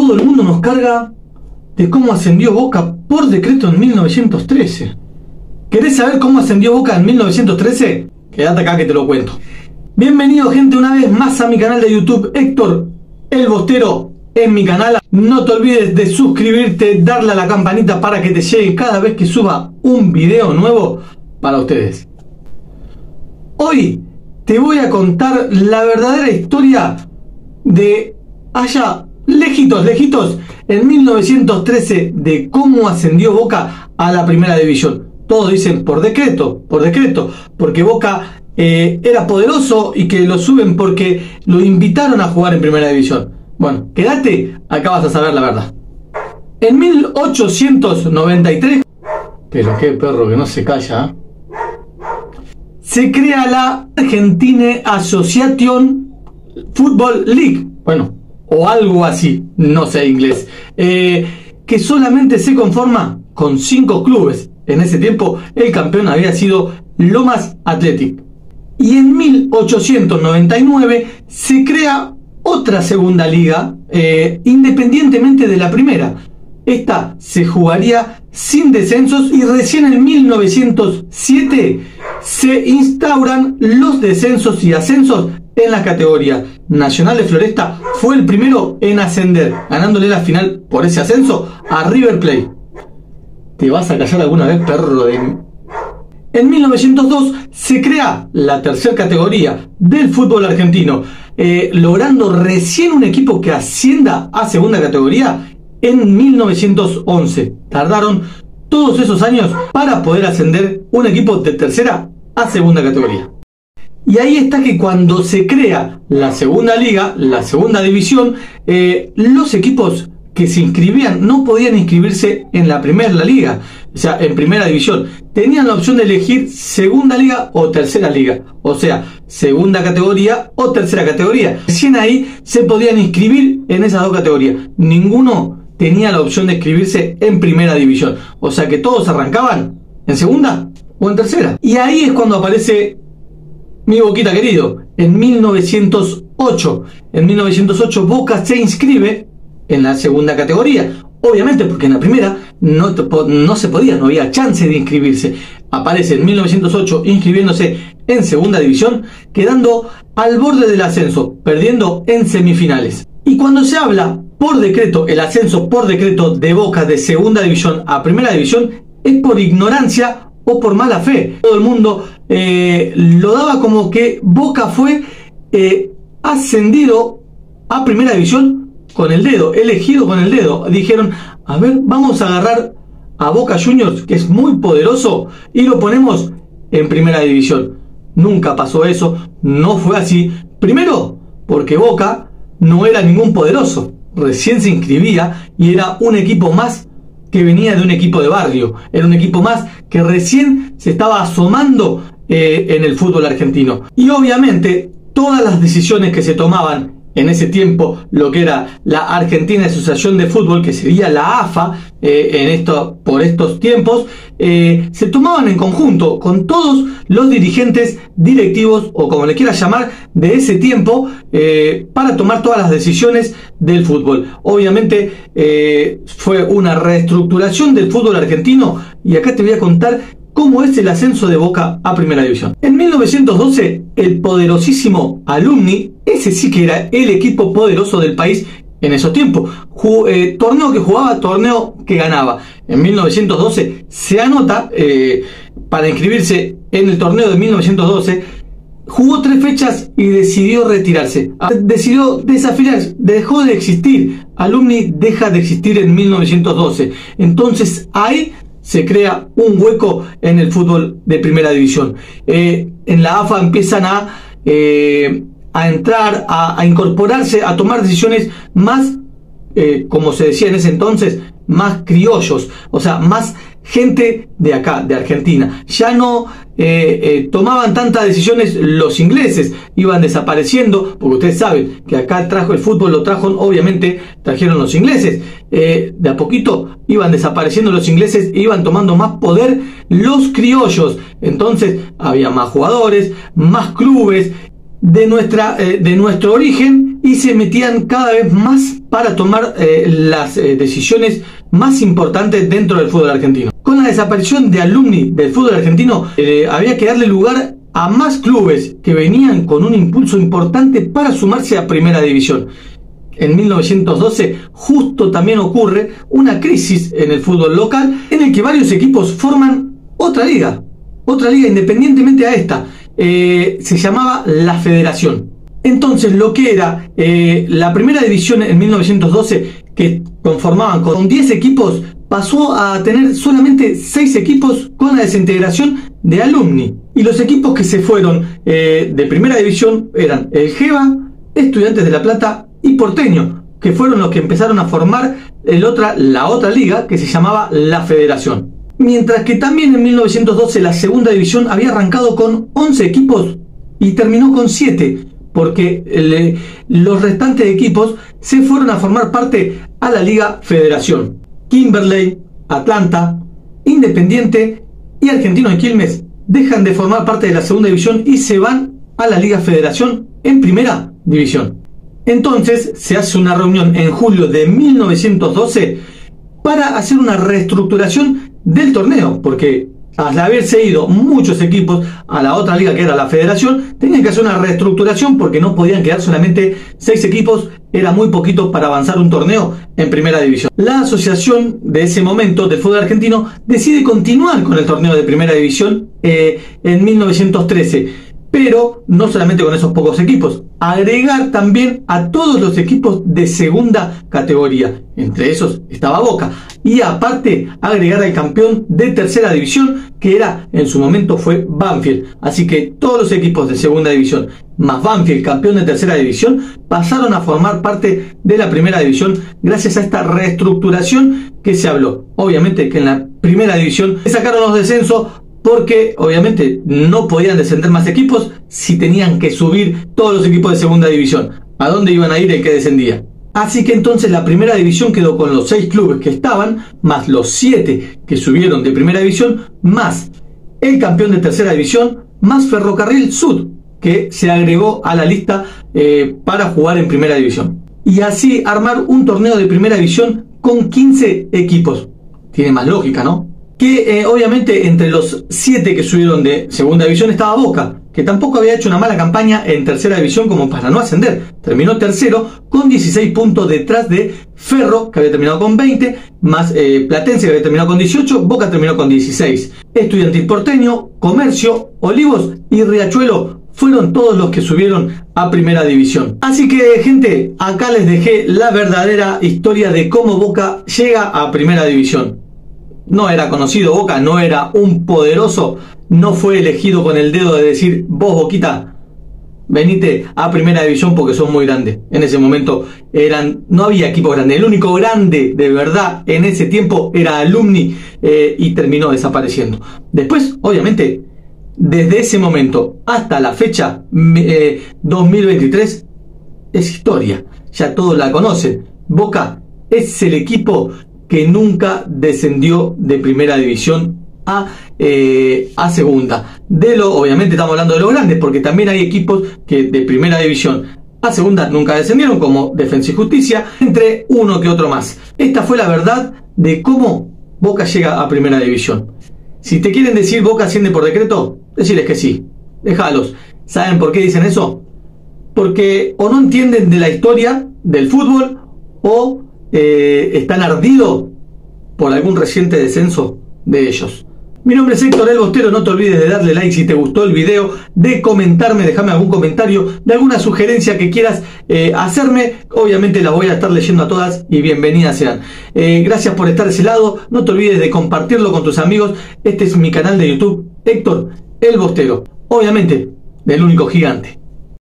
todo el mundo nos carga de cómo ascendió Boca por decreto en 1913. ¿Querés saber cómo ascendió Boca en 1913? Quédate acá que te lo cuento. Bienvenido, gente, una vez más a mi canal de YouTube, Héctor el Bostero en mi canal. No te olvides de suscribirte, darle a la campanita para que te llegue cada vez que suba un video nuevo para ustedes. Hoy te voy a contar la verdadera historia de allá, lejitos, en 1913, de cómo ascendió Boca a la primera división. Todos dicen por decreto, porque Boca era poderoso y que lo suben porque lo invitaron a jugar en primera división. Bueno, quédate, acá vas a saber la verdad. En 1893, pero qué perro que no se calla, se crea la Argentine Association Football League, bueno, o algo así, no sé inglés, que solamente se conforma con 5 clubes. En ese tiempo el campeón había sido Lomas Athletic. Y en 1899 se crea otra segunda liga, independientemente de la primera. Esta se jugaría sin descensos y recién en 1907 se instauran los descensos y ascensos en la categoría. Nacional de Floresta fue el primero en ascender, ganándole la final por ese ascenso a River Plate. ¿Te vas a callar alguna vez, perro de...? En 1902 se crea la tercera categoría del fútbol argentino, logrando recién un equipo que ascienda a segunda categoría en 1911. Tardaron todos esos años para poder ascender un equipo de tercera a segunda categoría. Y ahí está que cuando se crea la segunda liga, la segunda división, los equipos que se inscribían no podían inscribirse en la primera liga, o sea, en primera división. Tenían la opción de elegir segunda liga o tercera liga, o sea, segunda categoría o tercera categoría. Recién ahí se podían inscribir en esas dos categorías. Ninguno tenía la opción de inscribirse en primera división, o sea que todos arrancaban en segunda o en tercera. Y ahí es cuando aparece mi Boquita querido, en 1908. En 1908 Boca se inscribe en la segunda categoría, obviamente porque en la primera no se podía, no había chance de inscribirse. Aparece en 1908 inscribiéndose en segunda división, quedando al borde del ascenso, perdiendo en semifinales. Y cuando se habla por decreto, el ascenso por decreto de Boca de segunda división a primera división, es por ignorancia o por mala fe. Todo el mundo lo daba como que Boca fue ascendido a primera división con el dedo, elegido con el dedo. Dijeron, a ver, vamos a agarrar a Boca Juniors, que es muy poderoso, y lo ponemos en primera división. Nunca pasó eso, no fue así. Primero, porque Boca no era ningún poderoso, recién se inscribía y era un equipo más que venía de un equipo de barrio. Era un equipo más que recién se estaba asomando en el fútbol argentino. Y obviamente todas las decisiones que se tomaban en ese tiempo, lo que era la Argentina Asociación de Fútbol, que sería la AFA, por estos tiempos, se tomaban en conjunto con todos los dirigentes directivos, o como le quieras llamar, de ese tiempo, para tomar todas las decisiones del fútbol. Obviamente fue una reestructuración del fútbol argentino, y acá te voy a contar cómo es el ascenso de Boca a primera división. En 1912, el poderosísimo Alumni, ese sí que era el equipo poderoso del país en esos tiempos, torneo que jugaba, torneo que ganaba. En 1912 se anota para inscribirse en el torneo de 1912, jugó 3 fechas y decidió retirarse. Decidió desafiliarse, dejó de existir. Alumni deja de existir en 1912. Entonces ahí se crea un hueco en el fútbol de primera división. En la AFA empiezan a entrar, a incorporarse, a tomar decisiones más, como se decía en ese entonces, más criollos, o sea, más gente de acá, de Argentina. Ya no tomaban tantas decisiones los ingleses, iban desapareciendo, porque ustedes saben que acá trajo el fútbol, lo trajeron los ingleses. De a poquito iban desapareciendo los ingleses e iban tomando más poder los criollos. Entonces había más jugadores, más clubes, de nuestro origen y se metían cada vez más para tomar las decisiones más importantes dentro del fútbol argentino. Con la desaparición de Alumni del fútbol argentino, había que darle lugar a más clubes que venían con un impulso importante para sumarse a Primera División. En 1912 justo también ocurre una crisis en el fútbol local en el que varios equipos forman otra liga independientemente a esta. Se llamaba la Federación. Entonces lo que era la Primera División en 1912, que conformaban con 10 equipos, pasó a tener solamente 6 equipos con la desintegración de Alumni. Y los equipos que se fueron de Primera División eran el Geva, Estudiantes de La Plata y Porteño, que fueron los que empezaron a formar la otra liga que se llamaba la Federación. Mientras que también en 1912 la Segunda División había arrancado con 11 equipos y terminó con 7, porque los restantes equipos se fueron a formar parte a la Liga Federación. Kimberley, Atlanta, Independiente y Argentino de Quilmes dejan de formar parte de la Segunda División y se van a la Liga Federación en Primera División. Entonces se hace una reunión en julio de 1912 para hacer una reestructuración del torneo, porque al haberse ido muchos equipos a la otra liga que era la Federación, tenían que hacer una reestructuración porque no podían quedar solamente 6 equipos, era muy poquito para avanzar un torneo en Primera División. La asociación de ese momento del fútbol argentino decide continuar con el torneo de Primera División en 1913, pero no solamente con esos pocos equipos, agregar también a todos los equipos de segunda categoría, entre esos estaba Boca, y aparte agregar al campeón de Tercera División, que en su momento fue Banfield. Así que todos los equipos de Segunda División más Banfield, campeón de Tercera División, pasaron a formar parte de la Primera División gracias a esta reestructuración que se habló. Obviamente que en la Primera División se sacaron los descensos, porque obviamente no podían descender más equipos si tenían que subir todos los equipos de Segunda División. ¿A dónde iban a ir el que descendía? Así que entonces la Primera División quedó con los 6 clubes que estaban, más los 7 que subieron de Primera División, más el campeón de Tercera División, más Ferrocarril Sud, que se agregó a la lista para jugar en Primera División. Y así armar un torneo de Primera División con 15 equipos. Tiene más lógica, ¿no? Que obviamente entre los 7 que subieron de Segunda División estaba Boca, que tampoco había hecho una mala campaña en Tercera División como para no ascender. Terminó tercero con 16 puntos detrás de Ferro, que había terminado con 20, más Platense, que había terminado con 18, Boca terminó con 16. Estudiantil Porteño, Comercio, Olivos y Riachuelo fueron todos los que subieron a Primera División. Así que, gente, acá les dejé la verdadera historia de cómo Boca llega a Primera División. No era conocido Boca, no era un poderoso, no fue elegido con el dedo de decir, vos Boquita, venite a Primera División porque sos muy grande. En ese momento no había equipo grande, el único grande de verdad en ese tiempo era Alumni, y terminó desapareciendo. Después, obviamente, desde ese momento hasta la fecha 2023 es historia, ya todos la conocen. Boca es el equipo que nunca descendió de Primera División a Segunda. Obviamente estamos hablando de los grandes, porque también hay equipos que de Primera División a Segunda nunca descendieron, como Defensa y Justicia, entre uno que otro más. Esta fue la verdad de cómo Boca llega a Primera División. Si te quieren decir Boca asciende por decreto, decirles que sí, déjalos. ¿Saben por qué dicen eso? Porque o no entienden de la historia del fútbol, o están ardidos por algún reciente descenso de ellos. Mi nombre es Héctor El Bostero, no te olvides de darle like si te gustó el video, de comentarme, déjame algún comentario, de alguna sugerencia que quieras hacerme. Obviamente las voy a estar leyendo a todas y bienvenidas sean. Gracias por estar de ese lado, no te olvides de compartirlo con tus amigos. Este es mi canal de YouTube, Héctor El Bostero, obviamente del único gigante.